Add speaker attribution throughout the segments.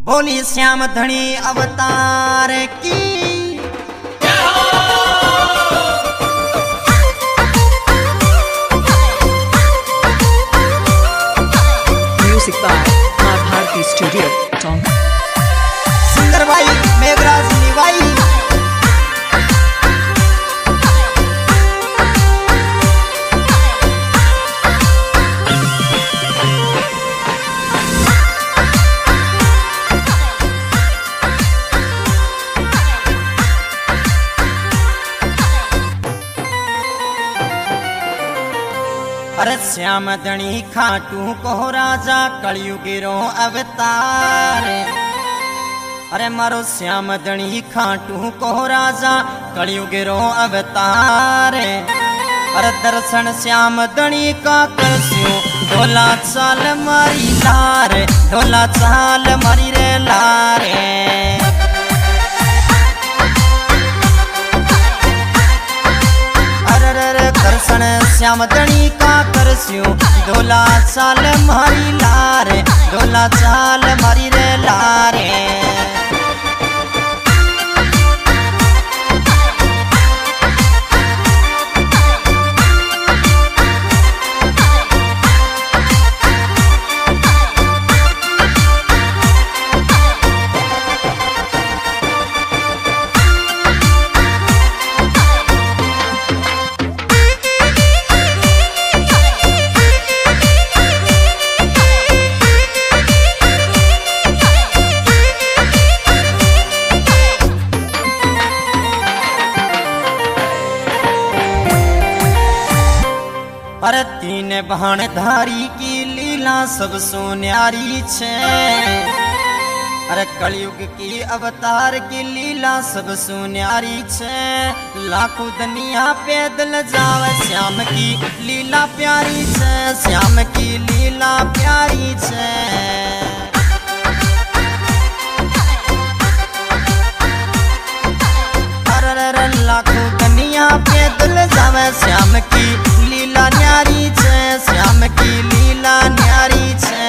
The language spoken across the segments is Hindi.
Speaker 1: बोली श्याम धनी अवतार की।
Speaker 2: Music by Maa Bharati Studio, Tonga.
Speaker 1: Singer भाई मेघराज निवाई। अरे श्याम धनी खाटू को राजा कलयुगिरो अवतार। अरे मारो श्याम धनी खाटू को राजा कलयुगिरो अवतार। अरे दर्शन श्याम धनी का करस्यो ढोला चाल मारी लार, ढोला चाल मारी रे लारे। दर्शन श्याम धनी का करस्यो ढोला चाल मारी लारे, ढोला चाल मारी रे लारे। अरे तीन बाण धारी की लीला सब न्यारी छे। अरे कलयुग की अवतार की लीला सब न्यारी छे। लाखों दुनिया पैदल जावे श्याम की लीला प्यारी छे, श्याम की लीला प्यारी छे। अरे लाखों दुनिया पैदल जावे श्याम की लीला न्यारी छे, श्याम की लीला न्यारी छे।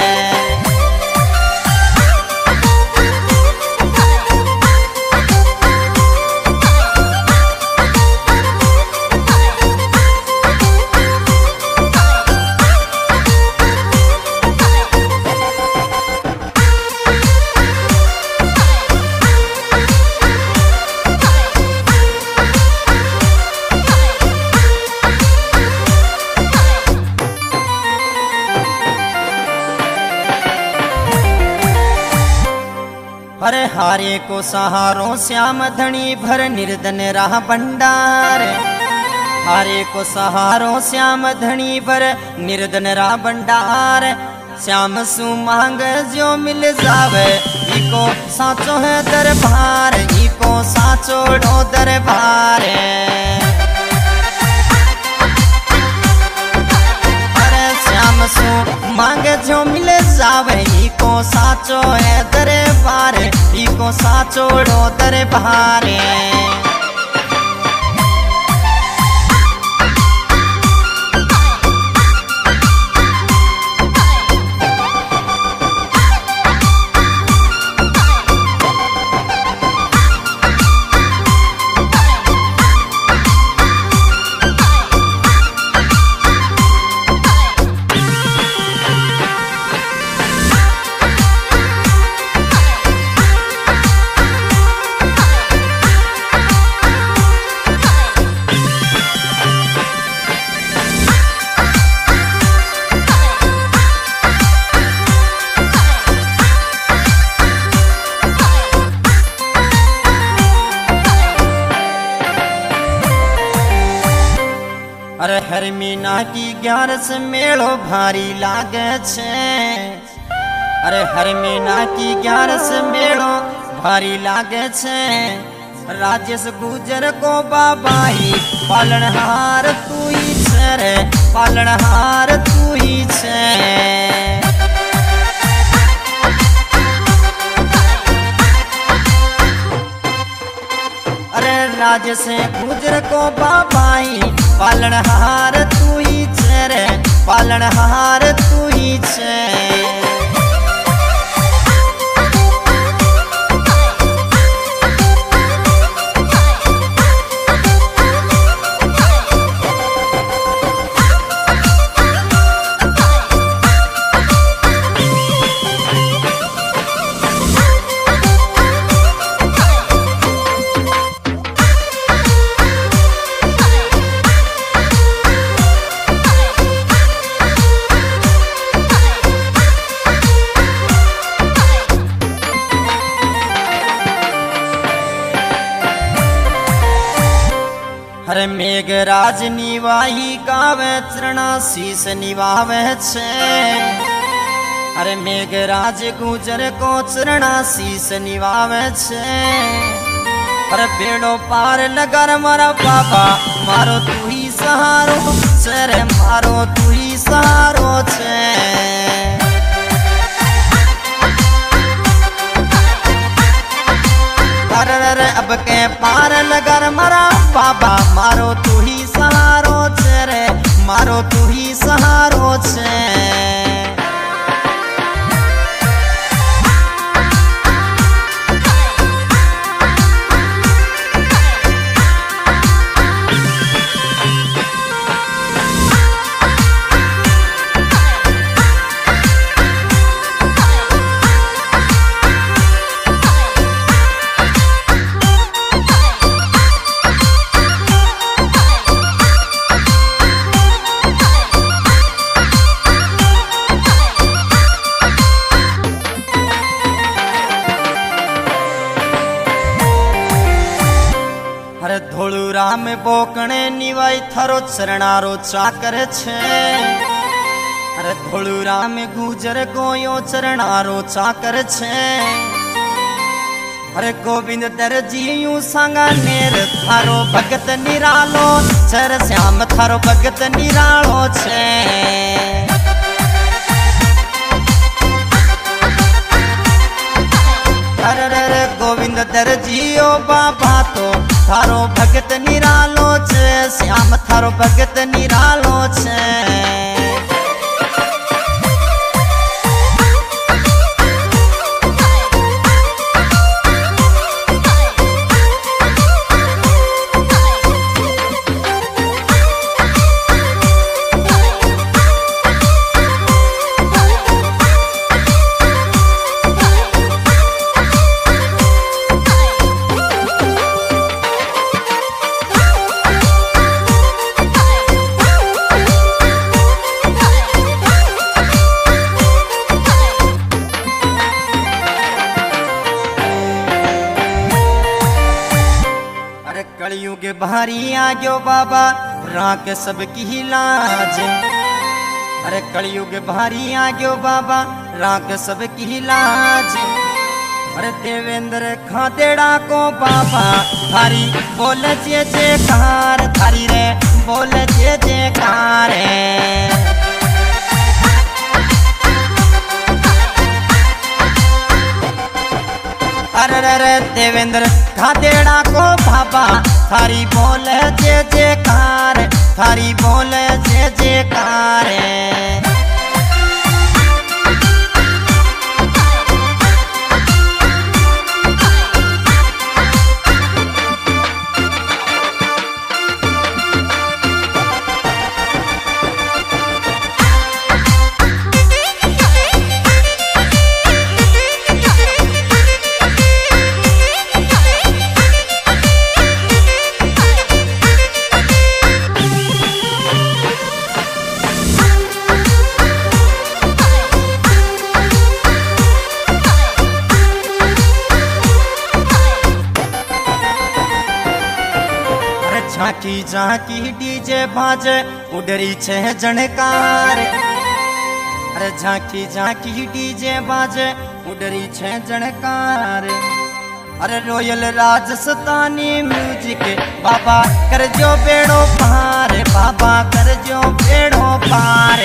Speaker 1: अरे हारे को सहारो श्याम धनी भर निर्धन राह भंडार। हारे को सहारो श्याम धनी भर निर्धन राह भंडार। श्याम सु मांग जो मिल जावे इको साचो है दरबार, इको साचो डो दरबार। श्याम सु मांग जो मिले जावे इको साचो है दरबार, इको साचो डो दरबार। अरे हर मीना की 11 मेड़ो भारी लागे छे। अरे हर मीना की 11 मेड़ो भारी लागे छे। राजेश गुजर को बाबाई पालनहार तू ही छे रे, पालनहार तू ही छे। अरे राजेश गुजर को बाबाई पालनहार तू ही छे रे, पालनहार तू ही छे। अरे मेघराज निवाही गावे चरणा शीस निवावे छे। अरे मेघराज गुजर को चरणा शीस निवावे छे। अरे बेड़ो पार लगर मारा बाबा मारो तू ही सहारो छे, मारो तू ही सहारो छे। अरे अब के पार लगर मारा बाबा मारो तू ही सहारो छे रे, मारो तू ही सहारो छे। अरे धोळू राम बोकणे निवाई थारो चरणारो चाकर छे। अरे धोळू राम गुजर गोयो चरणारो चाकर छे। अरे गोविंद दरजियू सांगा नेर थारो भगत निरालो चर श्याम थारो भगत निरालो छे। अरे गोविंद दरजियो बाबा तो थारो भगत निरालो छे, श्याम थारो भगत निरालो छे। कलयुग भारी आ गयो बाबा राख सबकी लाज। अरे कलयुग भारी आ गयो बाबा राख सबकी लाज। अरे देवेंद्र खातेड़ा को बाबा थारी बोल जे जयकार, थारी रे बोल जे जयकार। अरे देवेंद्र खातेड़ा को बाबा थारी बोल जे जयकार, थारी बोल जे जयकार। झांकी झांकी डीजे बाजे उडरी छे जनकार। अरे झांकी झांकी डीजे बाजे उडरी छे जनकार। अरे रॉयल राजस्थानी म्यूजिक बाबा कर जो बेड़ो पार, बाबा कर जो बेड़ो पार।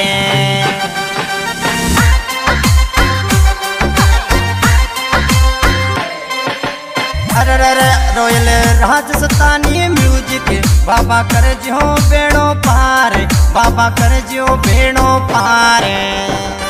Speaker 1: अरे रॉयल राजस्थानी म्यूजिक बाबा कर जो बेड़ो पार, बाबा कर जो बेड़ो पार।